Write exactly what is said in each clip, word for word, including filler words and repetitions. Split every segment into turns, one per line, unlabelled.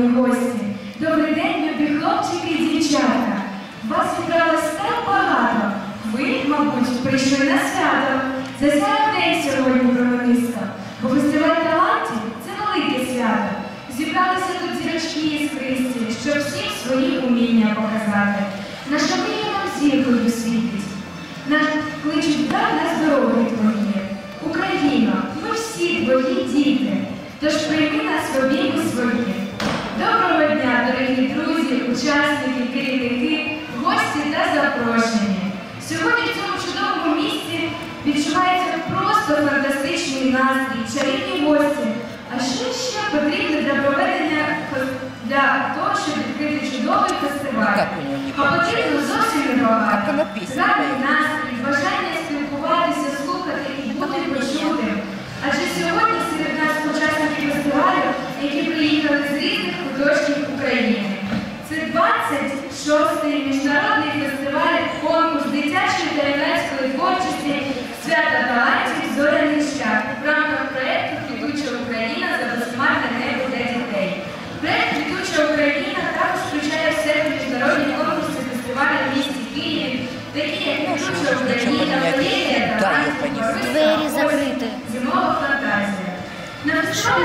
шановні гості! Добрий день, любі хлопчики і дівчата! Вас зібралось так багато. Ви, мабуть, прийшли на свято. Це свято день сьогодні промениста. Бо фестиваль талантів – це велике свято. Зібралися тут зірочки іскристі, щоб всім свої уміння показати. Наша мрія нам зіркою світить. Нас кличуть так на здоров'я твоє. Україно, ми всі твої діти. Тож прийми нас в обійми свої. Доброго дня, дорогі друзі, учасники, керівники, гості та запрошені. Сьогодні в цьому чудовому місці відчувається просто фантастичний настрій, чарівні гості. А що ще потрібно для проведення, для того, щоб відкрити чудовий фестиваль? А потрібно зовсім небагато. Гарний настрій, бажання спілкуватися, слухати і бути почутим. Адже сьогодні серед нас учасники фестивалю, які приїхали з різних куточків України. Це двадцять шостий міжнародний фестиваль конкурс дитячої та юнацької творчості «Свято талантів. Зоряний шлях» в рамках проєкту «Квітуча Україна за безхмарне небо для дітей». Проєкт «Квітуча Україна» також включає в себе міжнародні конкурси фестивалю в місті Києві, такі як «Квітуча Україна», «Валерія талантів»,
«Двері закриті»,
«Зимова фантазія». На фестивалі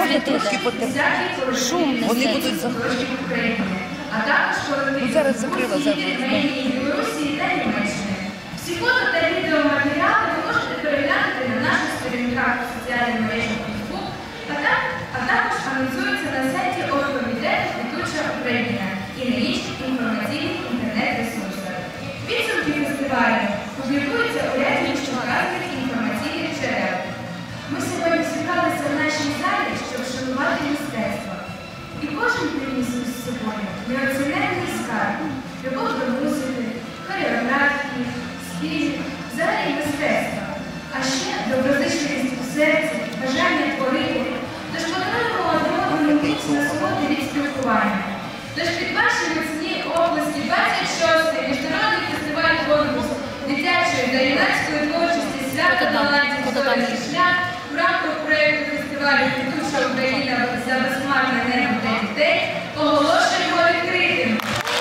Шумно
України, а також колективів Вірменії, Білорусі та Німеччини. Всі фото та відеоматеріали ви можете переглянути на наших сторінках у соціальній мережі Facebook, а також анонсуються на сайті оргкомітету «Квітуча Україна» і на інших інформаційних інтернет-ресурсах. Підсумки фестивалю публікуються у ряді міжнародних інформаційних джерел. Ми сьогодні зібралися в нашій залі, щоб шанувати мистецтво. І кожен приніс із собою неоціненний скарб, любов до музики, хореографії, співів, взагалі мистецтва, а ще доброзичливість у серці, бажання творити. Тож подаруємо одному мить насолоди від спілкування. Тож під ваші міцні області двадцять шостий міжнародний фестиваль конкурс дитячої та юнацької творчості «Свято талантів. Зоряний шлях» в рамках проєкту фестивалю «Квітуча Україна за безхмарне небо для дітей» оголошуємо відкритим.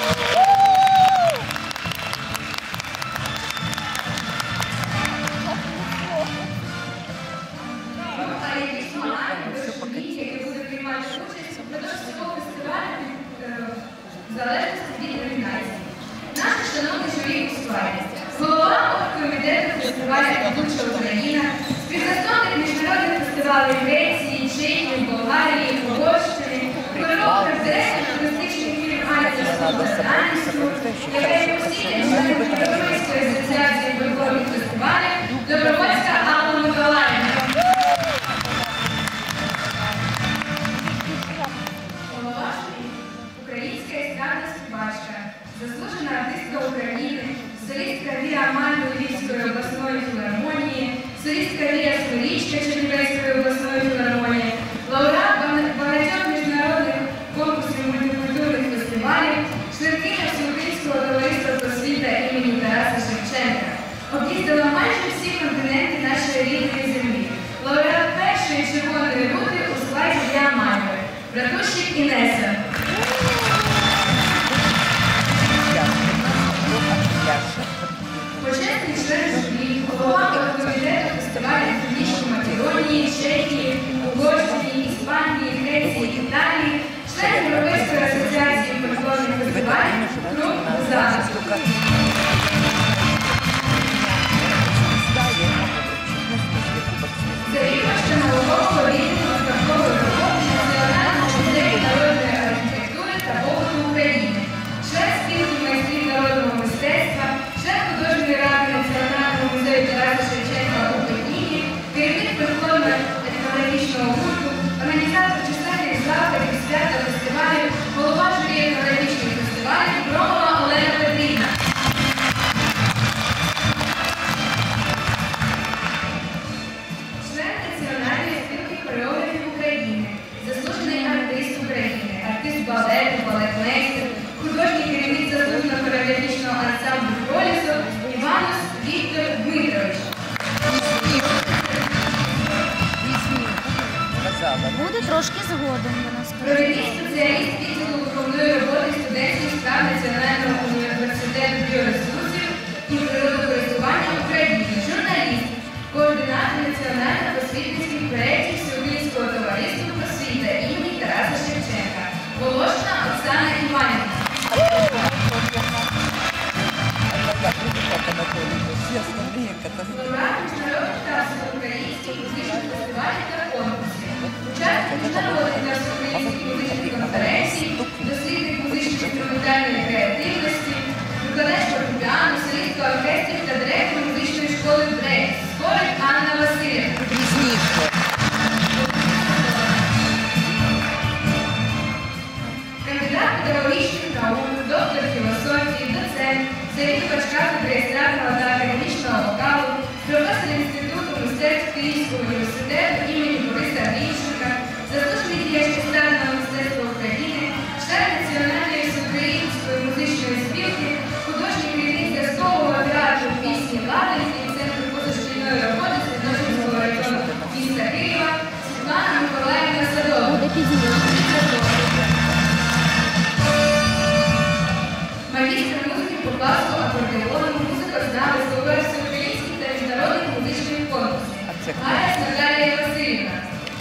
Які будуть приймати участь впродовж цього фестивалю в залежності від номінації. Наші шановні журі у складі. Голова оргкомітету фестивалю «Квітуча Україна», співзасновник міжнародних фестивалів Греції, Чехії, Болгарії, Угорщини, координатор директор туристичних фірм «Альця Слободанську», яка є постійним членом Європейської асоціації культурних фестивалів, Добровольська Алла Миколаївна. Голова журі – українська естрадна співачка, заслужена артистка України, солістка Лія Амальна Львівської обласної філармонії, солістка Лія Сторічка Чернівецької обласної філармонії, лауреат багатьох міжнародних конкурсів мультикультурних фестивалів, членкиня Всеукраїнського товариства просвіта імені Тараса Шевченка. Об'їздила майже всі континенти нашої рідної землі. Лауреат першої червоної рути у складі Лія Амальної. Братущик Інеса. Почесний член журі, голова оргкомітету фестивалів Північної Македонії, Чехії, Угорщини, Іспанії, Греції, Італії, член Європейської асоціації фольклорних фестивалів Круг Бузанов. Завідувачка наукового відділу спадкової роботи Національного музею народної архітектури
сказала.
Буде трошки згодом, вона сказала.
Провідний спеціаліст відділу виховної роботи студентських справ Національного університету біоресурсів і природокористування України, журналіст, координатор національно-просвітницьких проєктів Всеукраїнського товариства «Просвіта» імені Тараса Шевченка, Волошина Оксана Іванівна. Лауреат міжнародних та всеукраїнських музичних фестивалів та конкурсів, учасник міжнародних та всеукраїнських музичних конференцій, дослідник музично-інструментальної креативності, викладач фортепіано, солістка оркестрів та директор музичної школи «Брейк», Скорик Анна Васильівна. Кандидат педагогічних наук, доктор філософії, доцент, завідувачка реєстратора та академічного вокалу, професор Інституту мистецтв Київського університету імені Бориса Глінченка, заслужений діяч естрадного мистецтва України, член Національної всеукраїнської музичної спілки, художній керівник зразкового театру пісні «Ладанський» Центру позашкільної роботи Святошинського району міста Києва Світлана Миколаївна Садова.
Буде пізніше.
Магістр музики по класу акордеону, музикознавець, лауреат всеукраїнських та міжнародних музичних конкурсів. Гарес Наталія Васильівна.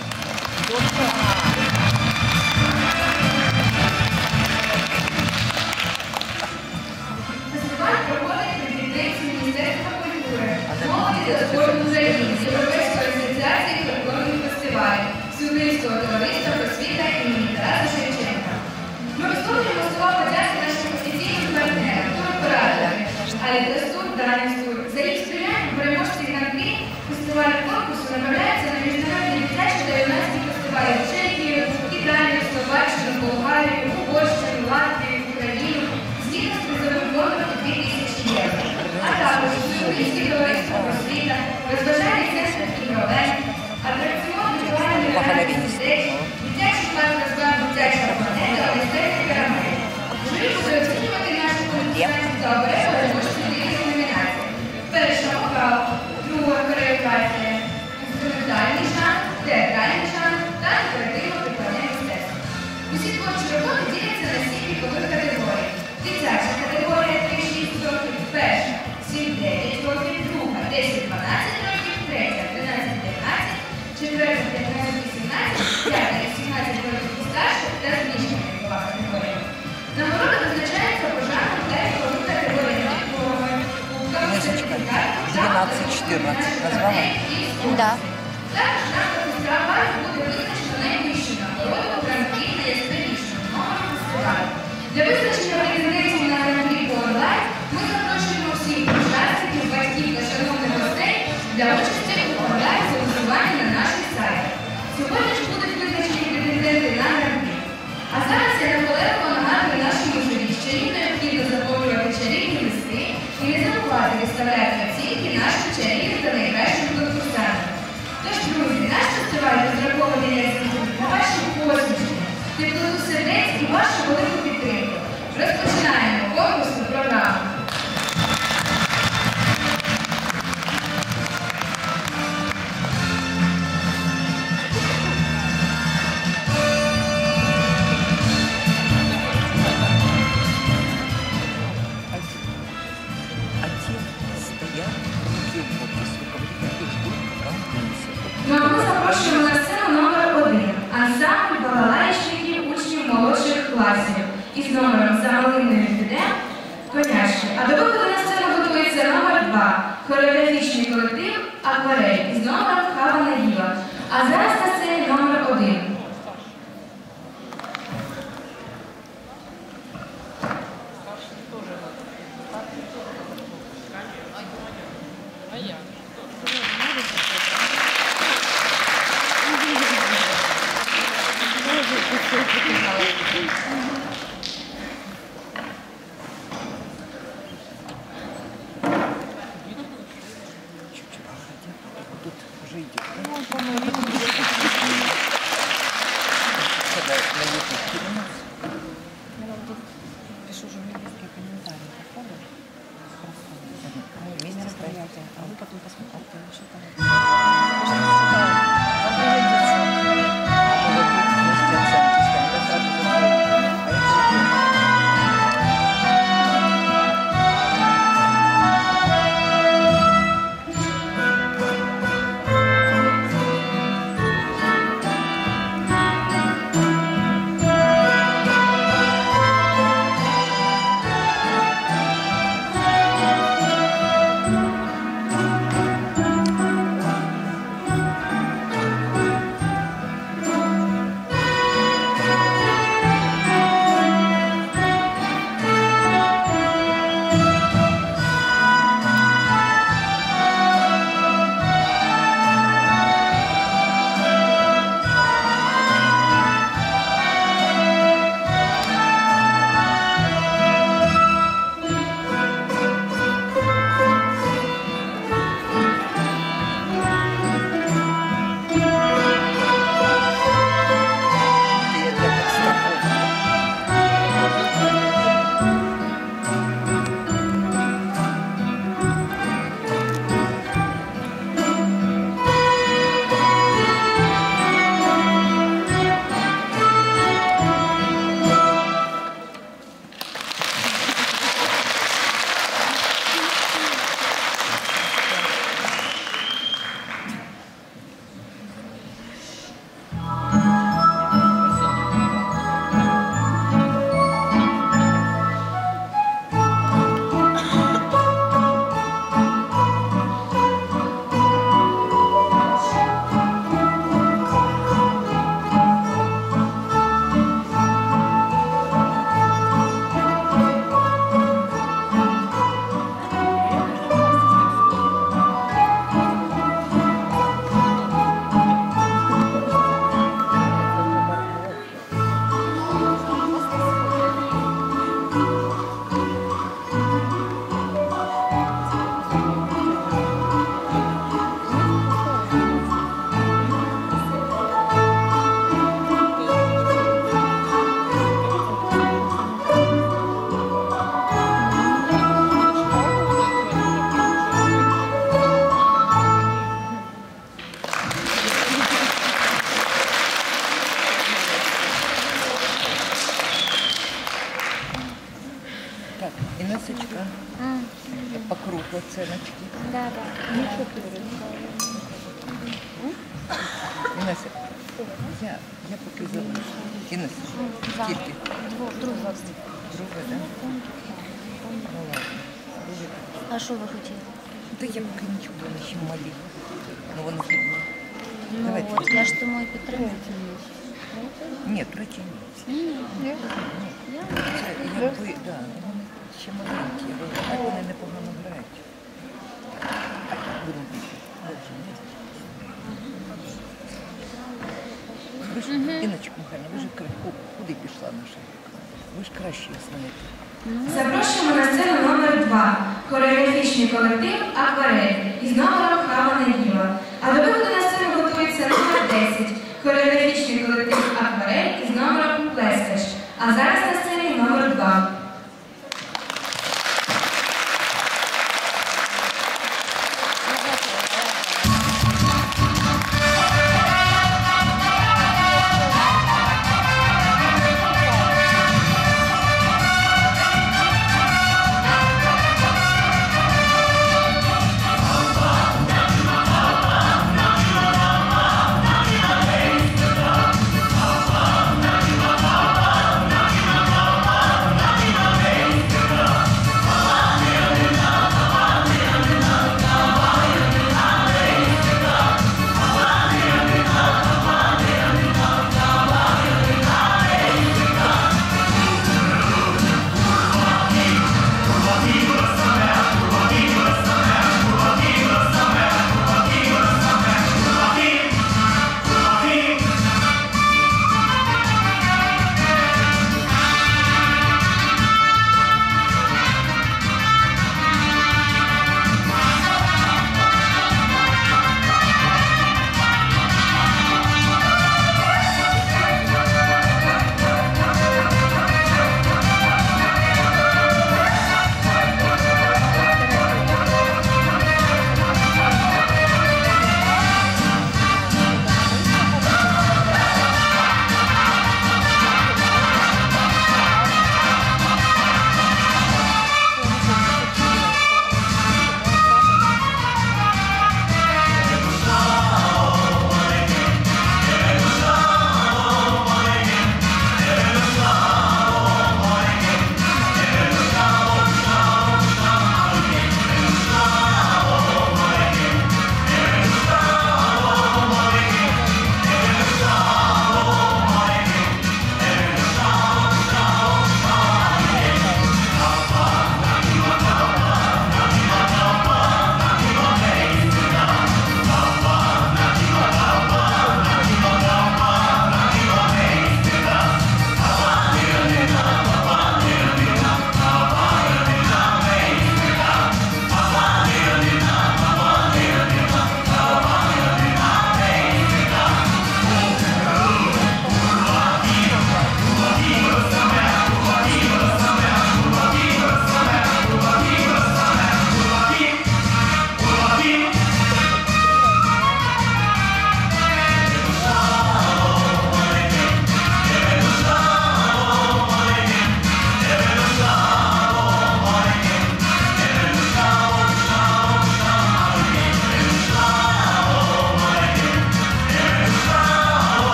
Фестиваль проводить підтримці Міністерства культури, молоді та спорту України, Європейської асоціації фольклорних фестивалів, Всеукраїнського товариства «Просвіта» імені Тараса Шевченка. Ми висловлюємо слова подяки нашим офіційним партнерам, туроператорам, Алітастур, Даністур. За їх сприяння переможці гран-прі фестивалю конкурсу направляються на міжнародні дитячі та юнацькі фестивалі в Чехію, Італію, Словаччину, Болгарію, Угорщину, Латвію, Україну, згідно з призовим фондом у дві тисячі євро. А також Всеукраїнське товариство «Просвіта», розважальний центр «Ігровен», атракціон «Віртуальний реальний день», дитячий парк розваг «Дитяча планета», «Естетика Карамель». Журі буде оцінювати наші конкурсантів та обере переможців різних номінацій. Перша – вокал, друга – хореографія, інструментальний жанр, театральний жанр та декоративно-прикладне мистецтво. Усі творчі роботи діляться на сім вікових категорій. Дитяча категорія три-шість років, перша – сім-дев'ять років, друга – десять-дванадцять років, третя – тринадцять-п'ятнадцять, четверта – п'ятнадцять-вісімнадцять, п'ята – вісімнадцять років і старше та змішана вікова категорія. Нагорода визначається по жанру та вікових категоріях дипломи, кубками, сертифікатом,
дванадцять-чотирнадцять назвала?
Да.
Також рамках фестивалю буде визначено найвищу нагороду гран-прі найяскравішого номеру фестивалю. Для визначення претендентів на гран-прі по онлайн ми запрошуємо всіх учасників, батьків та шановних гостей для участі у онлайн-голосуванні на наших сайтах. Сьогодні ж будуть визначені претенденти на гран-прі. А зараз я наполегливо нагадую нашому журі, що їм необхідно заповнювати чарівні листи і не забувати виставляти оцінки нашим чарівним та найкращим конкурсантам. Тож, друзі, наш фестиваль розрахований
оценочки.
Да, да.
Інеся, я, я поки залишу. Інеся, скільки?
Двох, друге.
Друге, так? Ну ладно. Дуже.
А що ви хотіли?
Та я поки нічого, вони ще малі. Ну вони хідні.
Ну
Давайте.
от, я ж тому і підтримую.
Ні, третій ні.
Ні, ні. Я
Це якби, да, вони ще маленькі, але вони непогано грають. Будемо піти. Ви ж, Інночка Михайлівна, ви ж кра- ку- куди пішла наша? Ви ж краще їх знаєте.
Запрошуємо на сцену номер два. Хореографічний колектив «Акварель» із номером «Хава Неділа». А до виходу на сцену готується номер десять. Хореографічний колектив «Акварель» із номером «Плескаш». А зараз на сцені номер два.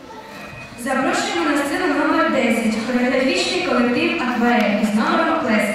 Запрошуємо на сцену номер десять. Хореографічний колектив «Акварель» із номером «Плескаш».